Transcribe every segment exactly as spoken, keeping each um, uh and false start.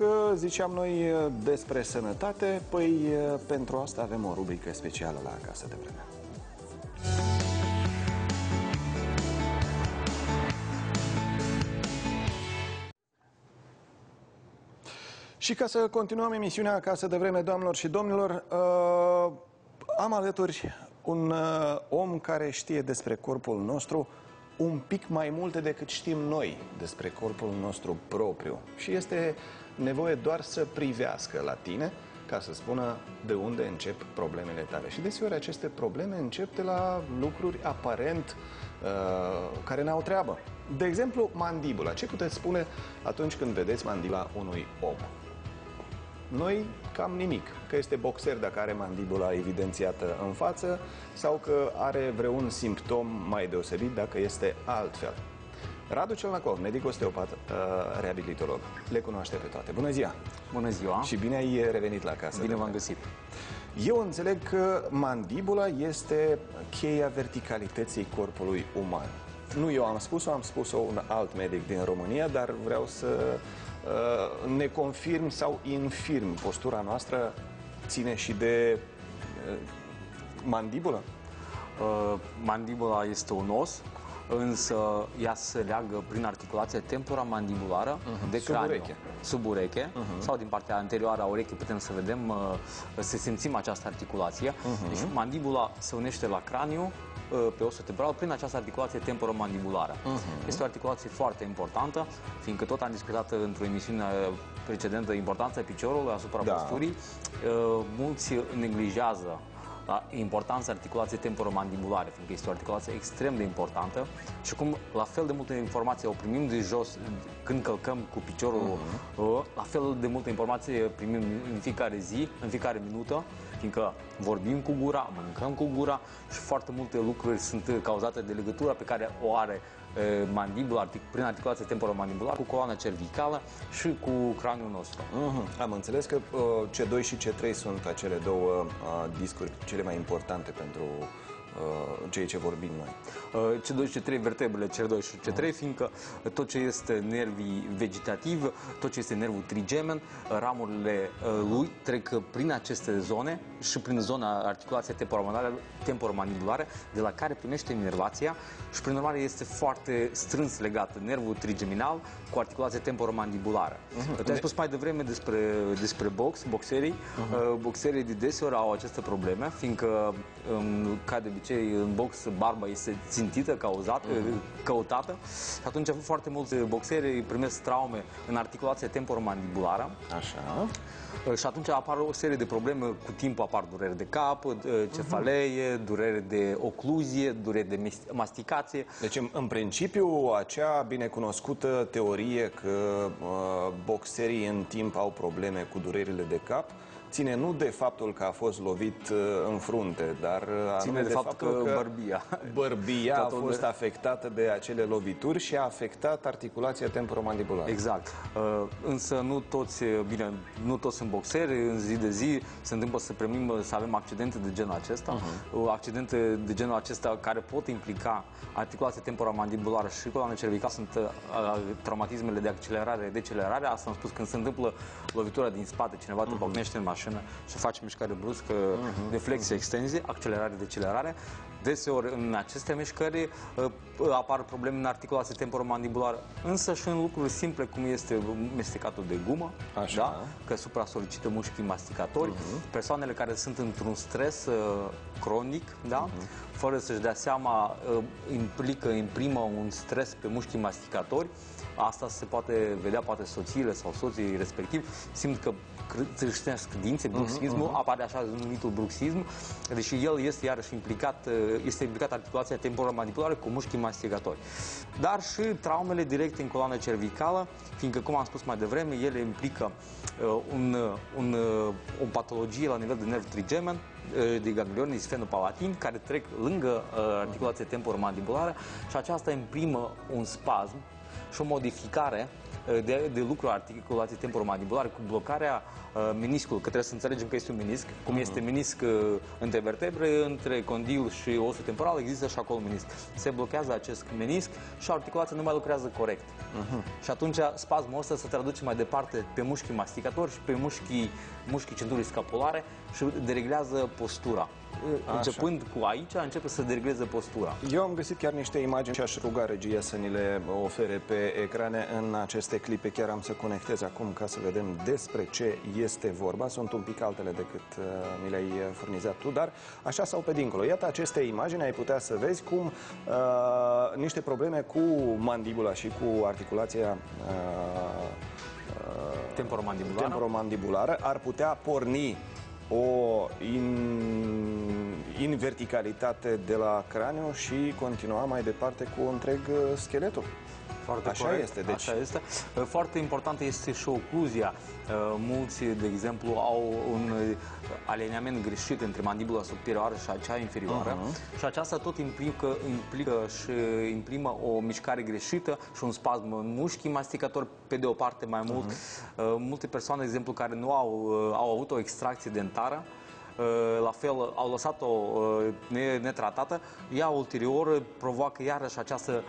dacă ziceam noi despre sănătate, păi pentru asta avem o rubrică specială la Acasă de Vreme. Și ca să continuăm emisiunea Acasă de Vreme, doamnelor și domnilor, uh, am alături un uh, om care știe despre corpul nostru un pic mai multe decât știm noi despre corpul nostru propriu. Și este nevoie doar să privească la tine ca să spună de unde încep problemele tale. Și deseori aceste probleme încep de la lucruri aparent uh, care n-au treabă. De exemplu, mandibula. Ce puteți spune atunci când vedeți mandibula unui om? Noi cam nimic. Că este boxer dacă are mandibula evidențiată în față sau că are vreun simptom mai deosebit dacă este altfel. Radu Celnacov, medic osteopat, reabilitolog, le cunoaște pe toate. Bună ziua! Bună ziua! Și bine ai revenit la casă. Bine v-am găsit! Eu înțeleg că mandibula este cheia verticalității corpului uman. Nu eu am spus-o, am spus-o un alt medic din România, dar vreau să uh, ne confirm sau infirm. Postura noastră ține și de uh, mandibulă? Uh, mandibula este un os, însă ea se leagă prin articulație temporomandibulară uh-huh. de craniu. Sub ureche. Sub ureche uh-huh. sau din partea anterioară a urechii putem să vedem, uh, să simțim această articulație. Uh-huh. Deci mandibula se unește la craniu pe osul temporal prin această articulație temporomandibulară. Uh-huh. Este o articulație foarte importantă, fiindcă tot am discutat într-o emisiune precedentă importanța piciorului asupra da. posturii. Mulți neglijează importanța articulației temporomandibulare, fiindcă este o articulație extrem de importantă și cum la fel de multe informații o primim de jos când călcăm cu piciorul, uh-huh. la fel de multe informații primim în fiecare zi, în fiecare minută, fiindcă vorbim cu gura, mâncăm cu gura și foarte multe lucruri sunt cauzate de legătura pe care o are e, mandibula prin articulație temporomandibulară cu coloana cervicală și cu craniul nostru. Uh-huh. Am înțeles că uh, C doi și C trei sunt acele două uh, discuri cele mai importante pentru uh, cei ce vorbim noi. Uh, C doi și C trei, vertebrele C doi și C trei, uh-huh. fiindcă tot ce este nervii vegetativ, tot ce este nervul trigemen, ramurile uh, lui trec prin aceste zone și prin zona articulației temporomandibulară, de la care primește inervația și prin urmare este foarte strâns legat nervul trigeminal cu articulația temporomandibulară. Uh-huh. Te-am spus mai devreme despre, despre box, boxerii. Uh-huh. Boxerii de deseori au aceste probleme, fiindcă, ca de obicei, în box barba este țintită, cauzată, uh-huh. căutată. Și atunci foarte mulți boxeri primesc traume în articulația temporomandibulară. Așa. Și atunci apar o serie de probleme, cu timpul apar dureri de cap, cefalee, dureri de ocluzie, dureri de masticație. Deci, în, în principiu, acea binecunoscută teorie că uh, boxerii în timp au probleme cu durerile de cap ține nu de faptul că a fost lovit uh, în frunte, dar ține anume de, de faptul că, că bărbia, bărbia a fost afectată de acele lovituri și a afectat articulația temporomandibulară. Exact. Uh, însă nu toți, bine, nu toți sunt boxeri, în zi de zi se întâmplă să primim, să avem accidente de genul acesta, uh-huh. accidente de genul acesta care pot implica articulația temporomandibulară și coloana cervicală, sunt uh, traumatismele de accelerare, decelerare. Asta am spus când se întâmplă lovitura din spate, cineva te pocnește în mașină și face mișcare bruscă, uh-huh. deflexie, extenzie, accelerare, decelerare. Deseori în aceste mișcări uh, apar probleme în articulație temporomandibulară, însă și în lucruri simple cum este mestecatul de gumă, da? Că supra-solicită mușchii masticatori, uh-huh. persoanele care sunt într-un stres uh, cronic, da? Uh-huh. fără să-și dea seama, uh, implică, imprimă un stres pe mușchii masticatori. Asta se poate vedea, poate soțiile sau soții respectiv simt că trâșnesc dințe, bruxismul, uh-huh, uh-huh. apare așa numitul bruxism, deși el este iarăși implicat, este implicat articulația temporomandibulară cu mușchii masticatori. Dar și traumele directe în coloana cervicală, fiindcă, cum am spus mai devreme, ele implică uh, un, un, uh, o patologie la nivel de nerv trigemen, uh, de ganglioni sfenopalatin, care trec lângă uh, articulația temporomandibulară și aceasta imprimă un spasm și o modificare de, de lucru a articulației temporomandibolare cu blocarea uh, meniscului, că trebuie să înțelegem că este un menisc, cum este menisc uh, între vertebre, între condil și osul temporal, există și acolo menisc. Se blochează acest menisc și articulația nu mai lucrează corect. Uh-huh. Și atunci spasmul ăsta se traduce mai departe pe mușchii masticatori și pe mușchii, mușchii centurii scapulare și dereglează postura. Așa. Începând cu aici, începe să deregleze postura. Eu am găsit chiar niște imagini și aș ruga regia să ni le ofere pe ecrane în aceste clipe. Chiar am să conectez acum ca să vedem despre ce este vorba. Sunt un pic altele decât uh, mi le-ai furnizat tu, dar așa sau pe dincolo. Iată aceste imagini, ai putea să vezi cum uh, niște probleme cu mandibula și cu articulația uh, uh, temporomandibulară. temporomandibulară ar putea porni o in, inverticalitate de la craniu și continua mai departe cu întreg scheletul. Foarte Așa corect. este. Deci... Așa este. Foarte importantă este și ocluzia. Mulți, de exemplu, au un aliniament greșit între mandibula superioară și acea inferioară uh-huh. și aceasta tot implică, implică și imprimă o mișcare greșită și un spasm în mușchii masticatori pe de o parte mai mult. Uh-huh. Multe persoane, de exemplu, care nu au, au avut o extracție dentară, la fel, au lăsat-o netratată, ea ulterior provoacă iarăși această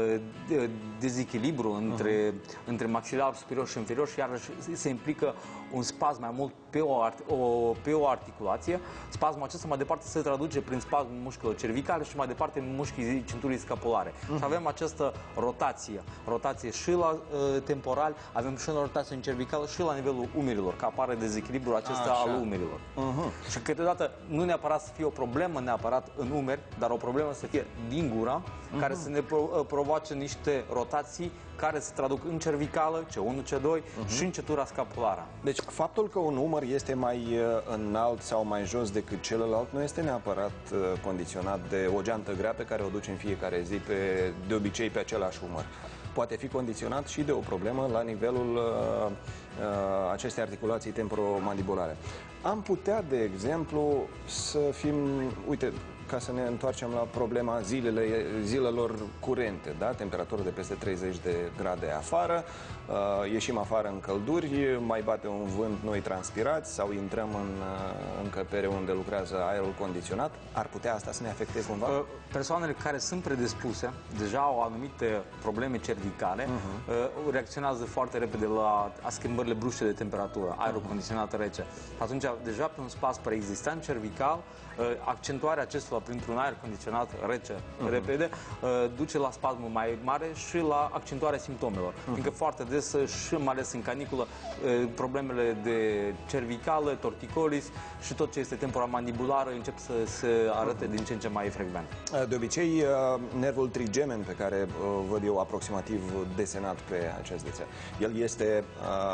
dezechilibru între, uh-huh. între maxilar superior și inferior și iarăși se implică un spasm mai mult pe o, o, pe o articulație. Spasmul acesta mai departe se traduce prin spasmul mușchilor cervicale și mai departe în mușchii centurii scapulare. Uh-huh. Și avem această rotație, rotație și la uh, temporal, avem și o rotație în cervicală și la nivelul umerilor, că apare dezechilibrul acesta Așa. al umerilor. Uh-huh. Și câteodată nu neapărat să fie o problemă neapărat în umeri, dar o problemă să fie din gura, uh-huh. care să ne pro provoace niște rotații care se traduc în cervicală, C unu, C doi uh-huh. și în centura scapulară. Deci faptul că un umăr este mai înalt sau mai jos decât celălalt nu este neapărat condiționat de o geantă grea pe care o duci în fiecare zi, pe, de obicei pe același umăr. Poate fi condiționat și de o problemă la nivelul uh, uh, acestei articulații temporomandibulare. Am putea, de exemplu, să fim, uite, ca să ne întoarcem la problema zilele, zilelor curente, da? Temperatură de peste treizeci de grade afară, uh, ieșim afară în călduri, mai bate un vânt, noi transpirați sau intrăm în uh, încăpere unde lucrează aerul condiționat, ar putea asta să ne afecteze cumva? Uh, persoanele care sunt predispuse, deja au anumite probleme cervicale, uh-huh. uh, reacționează foarte repede la schimbările bruște de temperatură, aerul uh-huh. condiționat rece. Atunci, deja pe un spasm preexistent cervical, uh, accentuarea acestora printr-un aer condiționat rece, uh-huh. repede, uh, duce la spasmul mai mare și la accentuarea simptomelor. Uh-huh. Fiindcă foarte des, și mai ales în caniculă, uh, problemele de cervicală, torticolis și tot ce este temporomandibulară încep să se arate uh-huh. din ce în ce mai frecvent. De obicei, uh, nervul trigemen, pe care uh, văd eu aproximativ desenat pe acest dețel, el este,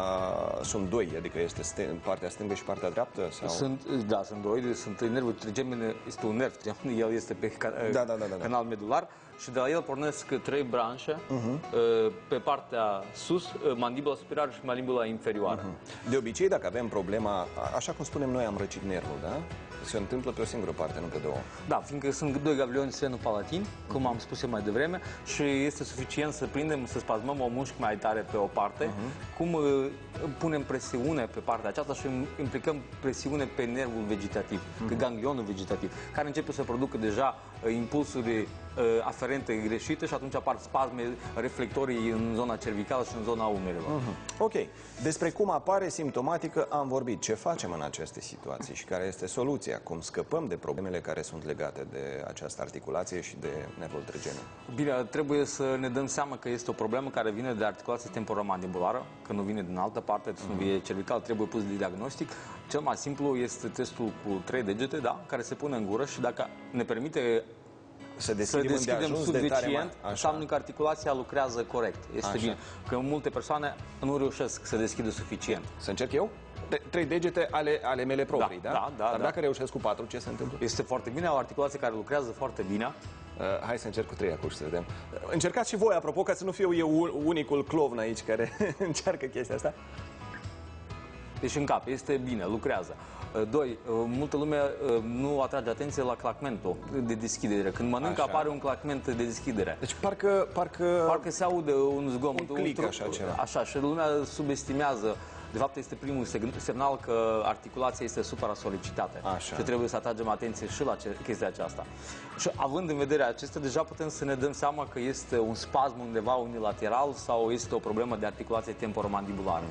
uh, sunt doi, adică este partea stângă și partea dreaptă? Sau? Sunt, da, sunt doi, sunt nervul trigemen, este un nerv trigemen. El este pe ca, da, da, da, da. canal medular și de la el pornesc trei branșe, uh-huh. pe partea sus, mandibula superioară și mandibula inferioară. Uh-huh. De obicei, dacă avem problema, așa cum spunem noi, am răcit nervul, da? Se întâmplă pe o singură parte, nu pe două. Da, fiindcă sunt doi gavioli sfenopalatin, cum am spus eu mai devreme, și este suficient să prindem, să spasmăm o mușchi mai tare pe o parte, uh-huh. cum uh, punem presiune pe partea aceasta și implicăm presiune pe nervul vegetativ, uh-huh. pe ganglionul vegetativ, care începe să producă deja uh, impulsuri uh, aferente greșite și atunci apar spasme reflectorii în zona cervicală și în zona umerilor. Uh-huh. Ok. Despre cum apare simptomatică am vorbit. Ce facem în aceste situații și care este soluția? Cum scăpăm de problemele care sunt legate de această articulație și de nervul trigemen? Bine, trebuie să ne dăm seama că este o problemă care vine de articulație temporomandibulară, că nu vine din altă parte, uh-huh. nu vine cervical, trebuie pus de diagnostic. Cel mai simplu este testul cu trei degete, da, care se pune în gură și dacă ne permite să deschidem, să deschidem suficient, de înseamnă că articulația lucrează corect. Este Așa. bine. Că multe persoane nu reușesc să deschidă suficient. Să încerc eu? Trei degete ale, ale mele proprii, da? Da, da, Dar da. dacă reușesc cu patru, ce se întâmplă? Este foarte bine, o articulație care lucrează foarte bine. Uh, hai să încerc cu trei acum și să vedem. Încercați și voi, apropo, ca să nu fiu eu unicul clovn aici care încearcă chestia asta. Deci în cap, este bine, lucrează. Doi, multă lume nu atrage atenție la clacmentul de deschidere. Când mănâncă, Așa. apare un clacment de deschidere. Deci parcă... Parcă, parcă se aude un zgomot. Un click, așa ceva. Așa, și lumea subestimează. De fapt, este primul semnal că articulația este supra-solicitată. Așa. Și trebuie să atragem atenție și la chestia aceasta. Și având în vedere acestea, deja putem să ne dăm seama că este un spasm undeva unilateral sau este o problemă de articulație temporomandibulară.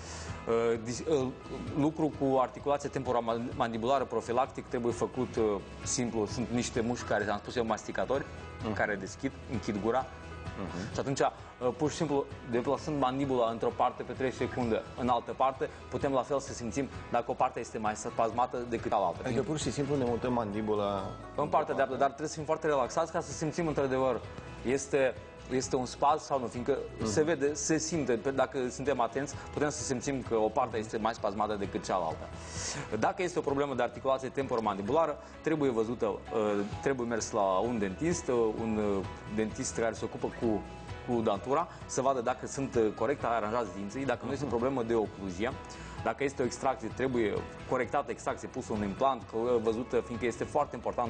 Uh-huh. Lucru cu articulație temporomandibulară profilactic trebuie făcut uh, simplu. Sunt niște mușchi care, am spus eu, masticatori, uh-huh. care deschid, închid gura. Uh-huh. Și atunci, pur și simplu, deplasând mandibula într-o parte pe trei secunde, în altă parte, putem la fel să simțim dacă o parte este mai spasmată decât cealaltă. Adică pur și simplu ne mutăm mandibula în partea dreaptă, dar trebuie să fim foarte relaxați ca să simțim într-adevăr este, este un spasm sau nu, fiindcă uh-huh. se vede, se simte, dacă suntem atenți, putem să simțim că o parte este mai spasmată decât cealaltă. Dacă este o problemă de articulație temporomandibulară, trebuie văzută, trebuie mers la un dentist, un dentist care se ocupă cu cu dantura, să vadă dacă sunt corect aranjați dinții, dacă nu este o problemă de ocluzie, dacă este o extracție, trebuie corectată extracție, pusă un implant, văzută, fiindcă este foarte important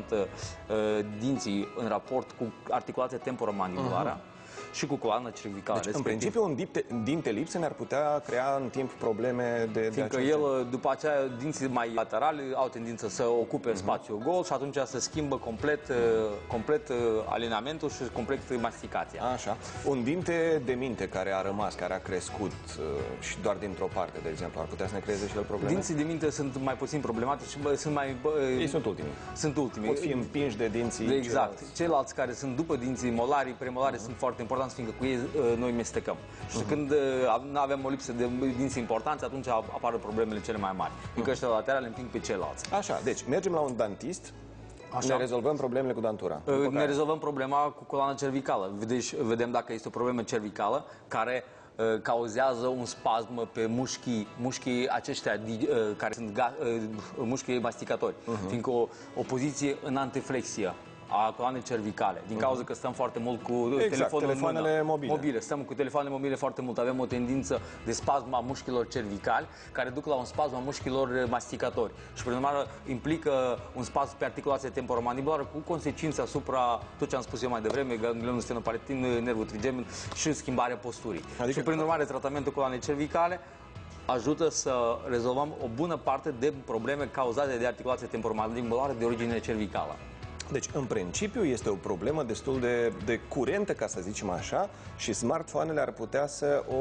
dinții în raport cu articulația temporomandibulară. Uh-huh. Și cu coloană cervicală. Deci, în principiu, un dinte, dinte lipsă ne-ar putea crea în timp probleme de, de Fiindcă el, după aceea, dinții mai laterali au tendință să ocupe uh-huh. spațiul gol și atunci se schimbă complet, complet alineamentul și complet masticația. Așa. Un dinte de minte care a rămas, care a crescut și doar dintr-o parte, de exemplu, ar putea să ne creeze și el probleme? Dinții de minte sunt mai puțin problematici și sunt mai... Ei sunt ultimii. Sunt ultimii. Pot fi împinși de dinții Exact. Ceilalți, ceilalți care sunt după dinții molari, premolari, uh-huh. sunt foarte importanți, fiindcă cu ei noi mestecăm. Uh-huh. Și când nu avem o lipsă de dinți importanți, atunci apar problemele cele mai mari. Fiindcă ăștia laterale împing pe ceilalți. Așa, deci mergem la un dentist, Așa. ne rezolvăm problemele cu dantura. Ne care... rezolvăm problema cu coloana cervicală. Deci vedem dacă este o problemă cervicală care uh, cauzează un spasm pe mușchii, mușchii aceștia uh, care sunt uh, mușchii masticatori. Uh-huh. Fiindcă o, o poziție în antiflexie a coloanei cervicale, din cauza că stăm foarte mult cu exact, telefonul telefoanele mobile. mobile. Stăm cu telefoanele mobile foarte mult. Avem o tendință de spasm a mușchilor cervicali care duc la un spasm a mușchilor masticatori. Și, prin urmare, implică un spasm pe articulație temporomandibulară cu consecințe asupra tot ce am spus eu mai devreme, ganglionul stenoparetin, nervul trigemin și schimbarea posturii. Adică... Și, prin urmare, tratamentul coloanei cervicale ajută să rezolvăm o bună parte de probleme cauzate de articulație temporomandibulară de origine cervicală. Deci, în principiu, este o problemă destul de, de curentă, ca să zicem așa, și smartphone-ele ar putea să o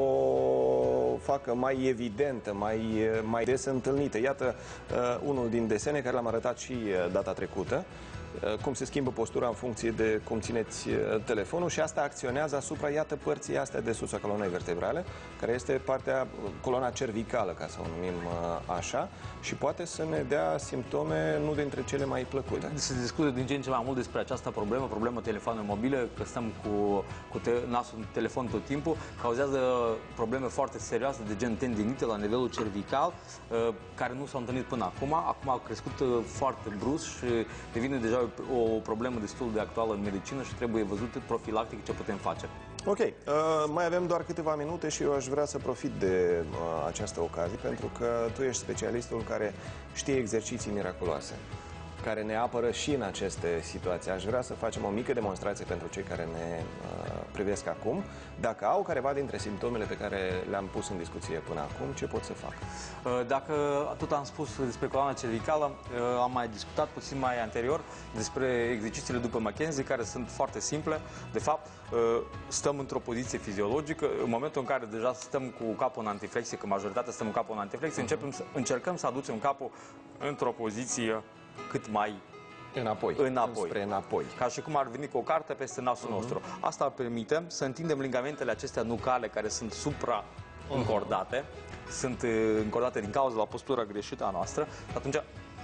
facă mai evidentă, mai, mai des întâlnită. Iată uh, unul din desene care l-am arătat și uh, data trecută, uh, cum se schimbă postura în funcție de cum țineți uh, telefonul și asta acționează asupra, iată, părții astea de sus a coloanei vertebrale, care este partea, coloana cervicală, ca să o numim uh, așa, și poate să ne dea simptome nu dintre cele mai plăcute. Se discută din ce în ce mai mult despre această problemă, problemă telefoane mobile, că stăm cu, cu te, nasul în telefon tot timpul, cauzează probleme foarte serioase de gen tendinite la nivelul cervical, uh, care nu s-au întâlnit până acum. Acum au crescut uh, foarte brusc și devine deja o, o problemă destul de actuală în medicină și trebuie văzut profilactic ce putem face. Ok, uh, mai avem doar câteva minute și eu aș vrea să profit de uh, această ocazie, pentru că tu ești specialistul care știe exerciții miraculoase, care ne apără și în aceste situații. Aș vrea să facem o mică demonstrație pentru cei care ne uh, privesc acum. Dacă au careva dintre simptomele pe care le-am pus în discuție până acum, ce pot să fac? Dacă tot am spus despre coloana cervicală, am mai discutat puțin mai anterior despre exercițiile după McKenzie, care sunt foarte simple. De fapt, stăm într-o poziție fiziologică. În momentul în care deja stăm cu capul în antiflexie, că majoritatea stăm cu capul în antiflexie, începem să, încercăm să aducem capul într-o poziție cât mai Înapoi, înapoi. Spre înapoi. Ca și cum ar veni cu o carte peste nasul uh-huh. nostru. Asta permite să întindem ligamentele acestea nucale care sunt supra-încordate, uh-huh. sunt încordate din cauza la postura greșită a noastră. Atunci,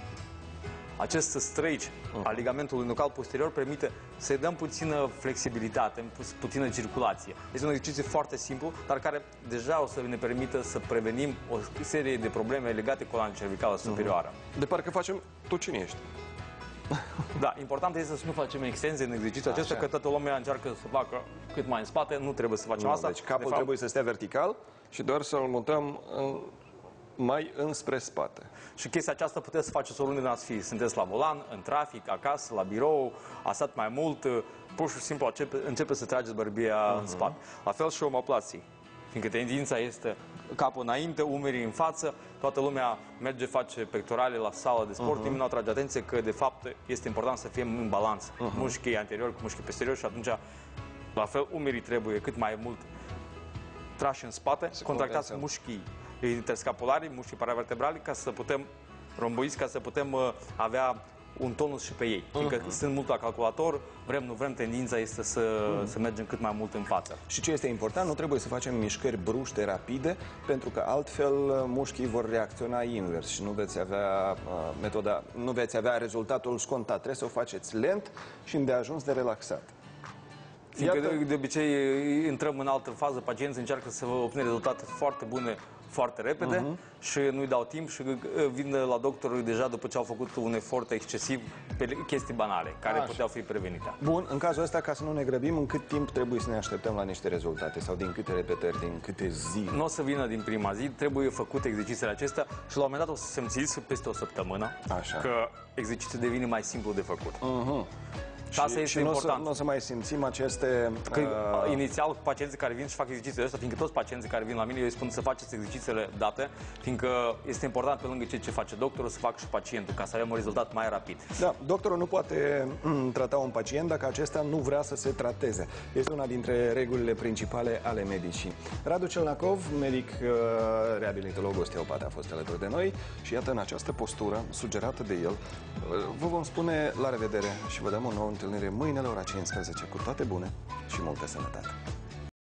acest stretch uh-huh. al ligamentului nucal posterior permite să-i dăm puțină flexibilitate, puțină circulație. Este un exercițiu foarte simplu, dar care deja o să ne permită să prevenim o serie de probleme legate cu coloana cervicală superioară. Uh-huh. De parcă facem tot cine ești. Da, important este să nu facem extenzie în exercițiul acesta, că toată lumea încearcă să facă cât mai în spate, nu trebuie să facem nu, asta. Deci capul de fapt, trebuie să stea vertical și doar să-l mutăm în, mai înspre spate. Și chestia aceasta puteți să faceți oriunde n-ați fi. Sunteți la volan, în trafic, acasă, la birou, a stat mai mult, pur și simplu începe, începe să trageți bărbia uh-huh. în spate. La fel și omoplații. Fiindcă tendința este capul înainte, umerii în față, toată lumea merge, face pectorale la sală de sport, uh-huh. nimeni nu atrage atenție că, de fapt, este important să fim în balanță. Uh-huh. Mușchii anterior cu mușchii posterior și atunci, la fel, umerii trebuie cât mai mult trași în spate, se contractați mușchii interscapulari, mușchii paravertebrali, ca să putem romboiți, ca să putem uh, avea un tonus și pe ei. Fiindcă uh-huh. sunt mult la calculator, vrem, nu vrem, tendința este să, uh-huh. să mergem cât mai mult în față. Și ce este important, nu trebuie să facem mișcări bruște, rapide, pentru că altfel mușchii vor reacționa invers și nu veți avea uh, metoda, nu veți avea rezultatul scontat. Trebuie să o faceți lent și îndeajuns de relaxat. Fiindcă Iată... de, de obicei intrăm în altă fază, pacienții încearcă să obțină rezultate foarte bune foarte repede uh-huh. și nu-i dau timp și vin la doctor deja după ce au făcut un efort excesiv pe chestii banale, care Așa. puteau fi prevenite. Bun, în cazul ăsta, ca să nu ne grăbim, în cât timp trebuie să ne așteptăm la niște rezultate? Sau din câte repetări, din câte zile? Nu o să vină din prima zi, trebuie făcut exercițiile acestea și la un moment dat o să simțiți peste o săptămână Așa. că exercițiul devine mai simplu de făcut. Uh-huh. Și asta este și important. Nu o să mai simțim aceste... Că, uh... Inițial, pacienții care vin și fac exercițiile astea, fiindcă toți pacienții care vin la mine, eu îi spun să faceți exercițiile date, fiindcă este important, pe lângă ceea ce face doctorul, să facă și pacientul, ca să avem un rezultat mai rapid. Da, doctorul nu poate m, trata un pacient dacă acesta nu vrea să se trateze. Este una dintre regulile principale ale medicii. Radu Celnacov, medic uh, reabilitolog osteopat, a fost alături de noi și iată, în această postură sugerată de el, vă vom spune la revedere și vă dăm o nouă întâlnire mâine la ora cincisprezece. Cu toate bune și multă sănătate!